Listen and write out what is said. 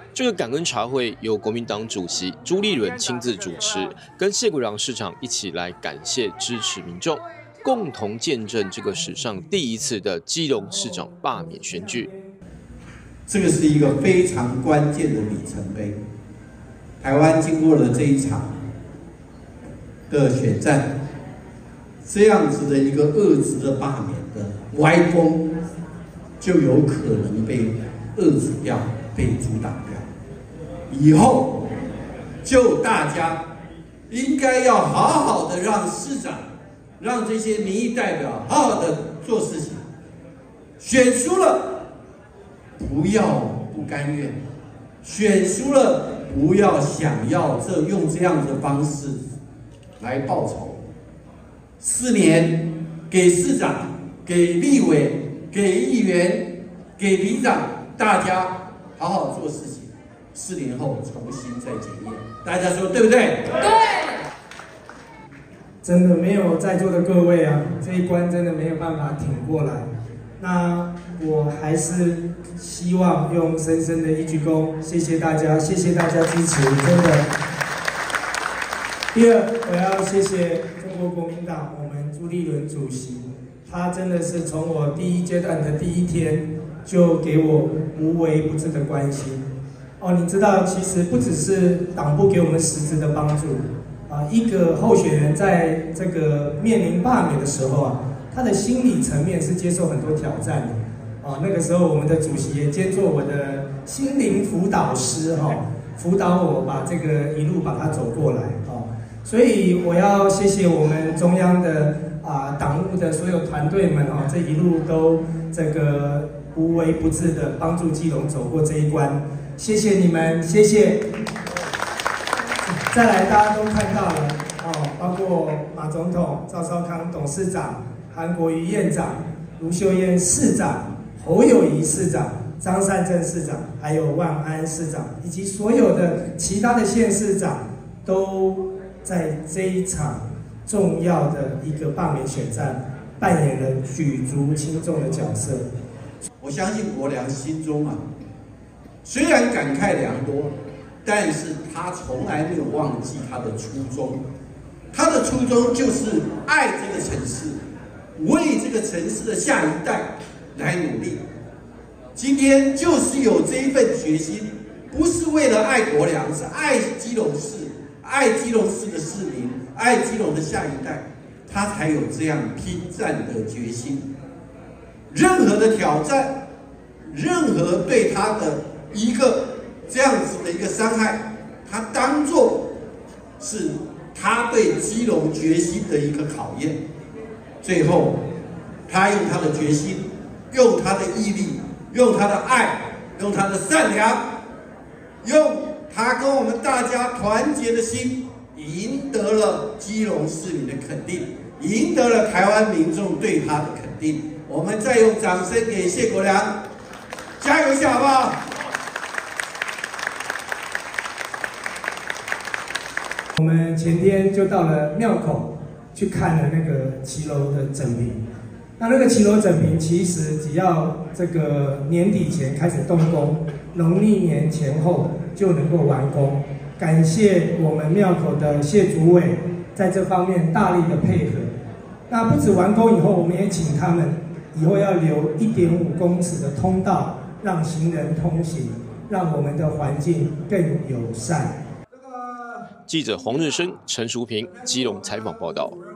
这个感恩茶会由国民党主席朱立伦亲自主持，跟谢国良市长一起来感谢支持民众，共同见证这个史上第一次的基隆市长罢免选举。 这个是一个非常关键的里程碑。台湾经过了这一场的选战，这样子的一个遏制的罢免的歪风，就有可能被遏制掉、被阻挡掉。以后就大家应该要好好的让市长、让这些民意代表好好的做事情。选输了，不要不甘愿；选输了，不要想要用这样的方式来报仇。4年给市长、给立委、给议员、给里长，大家好好做事情。4年后重新再检验，大家说对不对？ 对。真的没有在座的各位啊，这一关真的没有办法挺过来。那我还是希望用深深的一鞠躬，谢谢大家，谢谢大家支持，真的。第二，我要谢谢中国国民党我们朱立伦主席，他真的是从我第1阶段的第1天就给我无微不至的关心。你知道，其实不只是党部给我们实质的帮助一个候选人在这个面临罢免的时候他的心理层面是接受很多挑战的那个时候我们的主席也兼做我的心灵辅导师辅导我把这个一路把它走过来所以我要谢谢我们中央的党务的所有团队们这一路都这个无微不至的帮助基隆走过这一关。谢谢你们，谢谢。再来，大家都看到了包括马总统、赵少康董事长、韩国瑜院长、卢秀燕市长、侯友宜市长、张善政市长，还有万安市长，以及所有的其他的县市长，都在这一场重要的一个罢免选战扮演了举足轻重的角色。 我相信国良心中虽然感慨良多，但是他从来没有忘记他的初衷。他的初衷就是爱这个城市，为这个城市的下一代来努力。今天就是有这一份决心，不是为了爱国良，是爱基隆市，爱基隆市的市民，爱基隆的下一代，他才有这样拼战的决心。任何的挑战，任何对他的一个这样子的一个伤害，他当作是他对基隆决心的一个考验。最后，他用他的决心，用他的毅力，用他的爱，用他的善良，用他跟我们大家团结的心，赢得了基隆市民的肯定，赢得了台湾民众对他的肯定。我们再用掌声给谢国良，加油一下好不好？ 我们前天就到了庙口去看了那个骑楼的整平。那个骑楼整平其实只要这个年底前开始动工，农历年前后就能够完工。感谢我们庙口的谢主委在这方面大力的配合。那不止完工以后，我们也请他们以后要留1.5公尺的通道，让行人通行，让我们的环境更友善。 记者黄日升、陈淑平基隆采访报道。